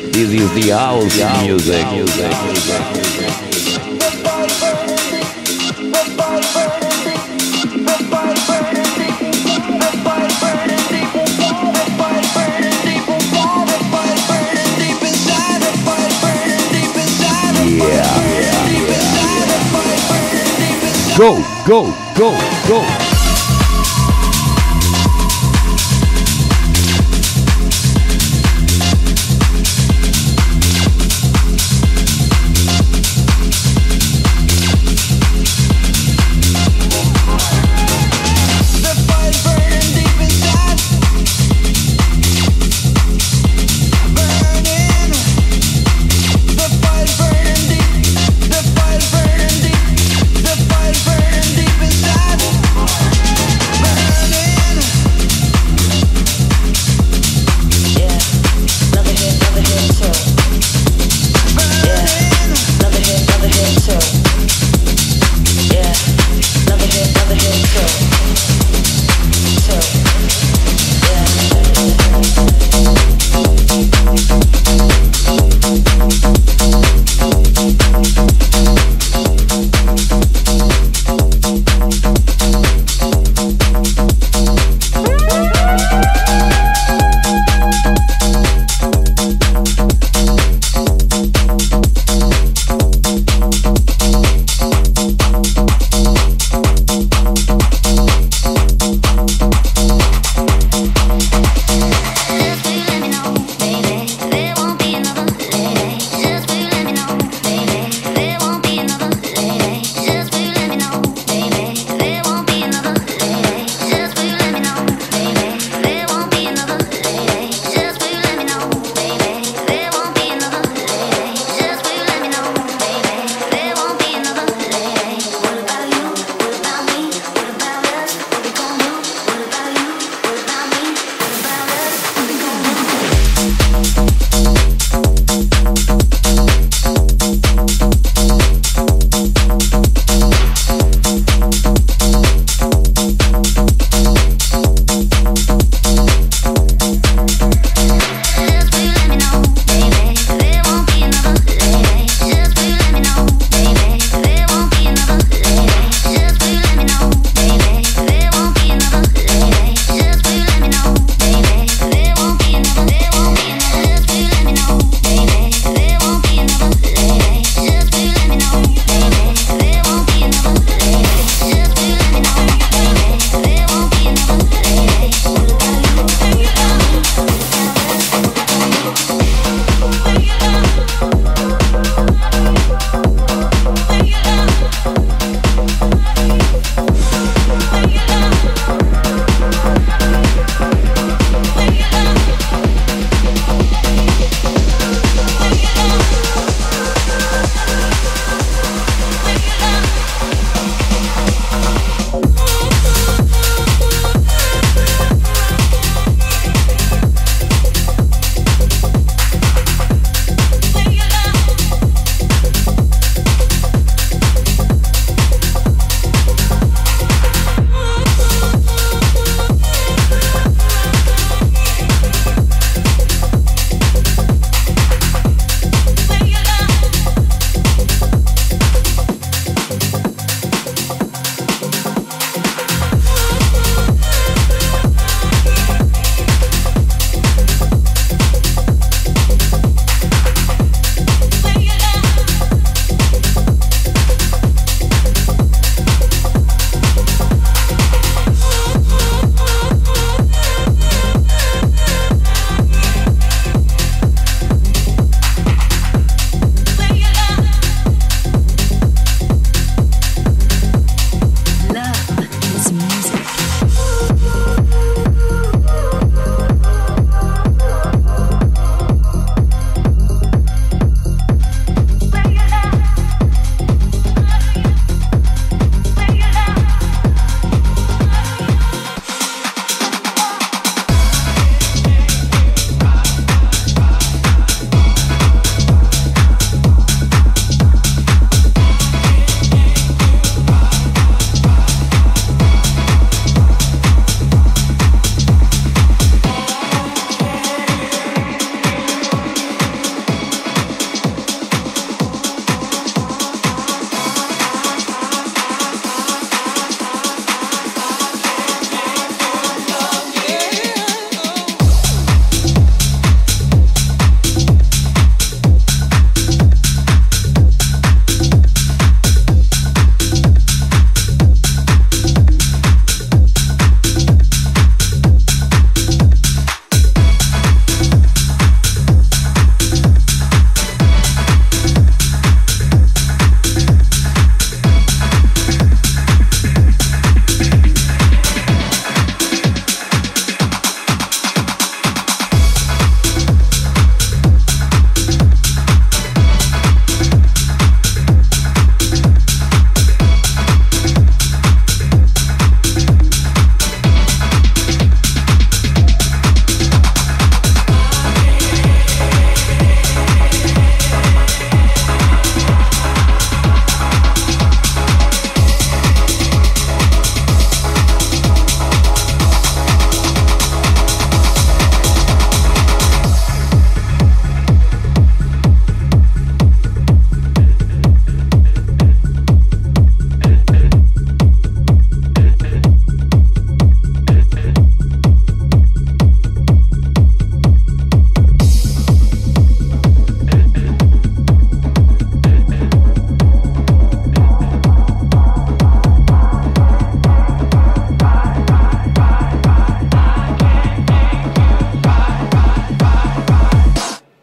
This is the house music. Go, go, go, go.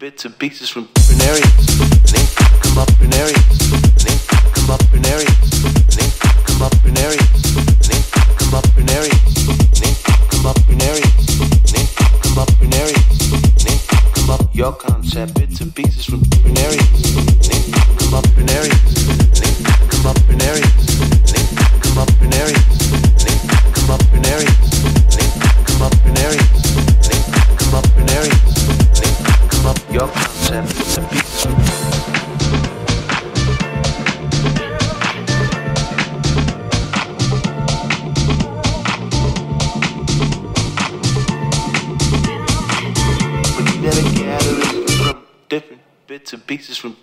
bits and pieces from different areas, and then come up in areas, and then come up in areas, and then come up in areas, and then come up in areas, and then come up in areas, and then come up in areas, and then come up your concept, bits and pieces from different areas, and then come up in areas, and then come up in areas, and then come up in areas, and then come up in areas, and then come up in areas, and then come up in areas, and then come up your concept, bits and pieces from different bits and pieces from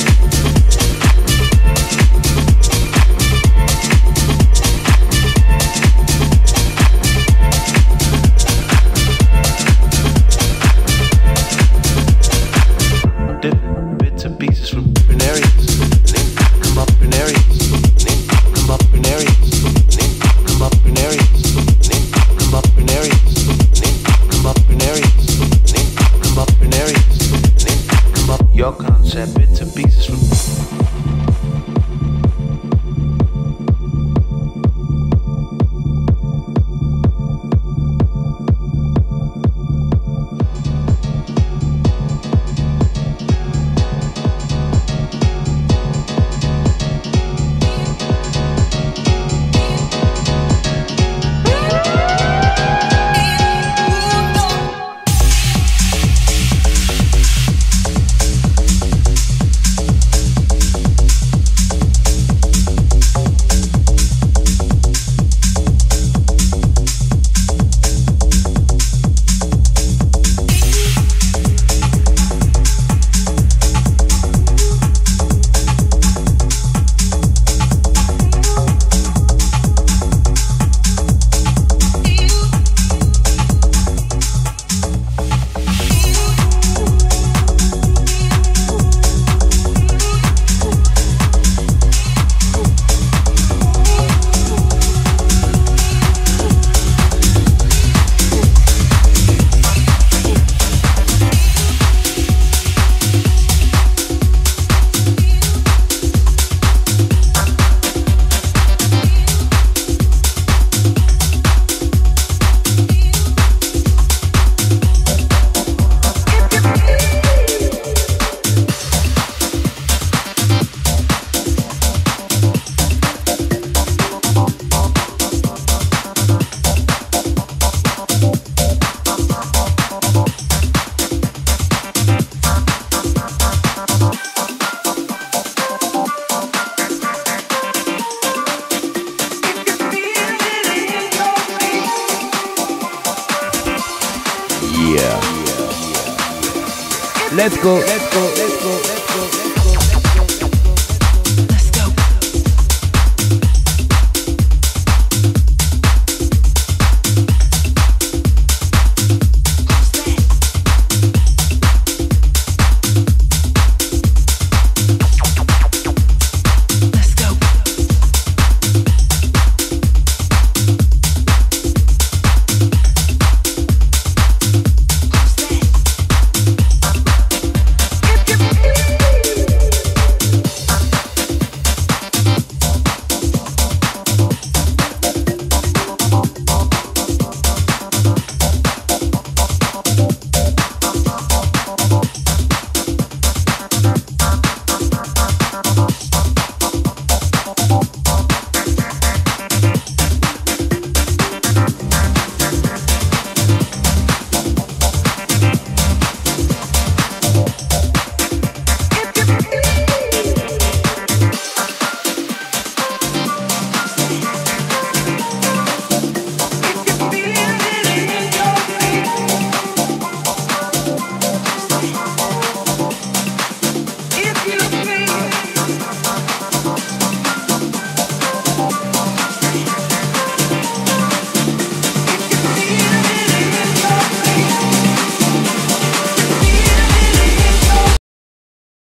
different bits and pieces from different areas, and then come up in areas, and then come up in areas, and then come up in areas, and then come up in areas, and then come up in areas, and then come up in areas, and then come up your concept, bits and pieces from Let's go.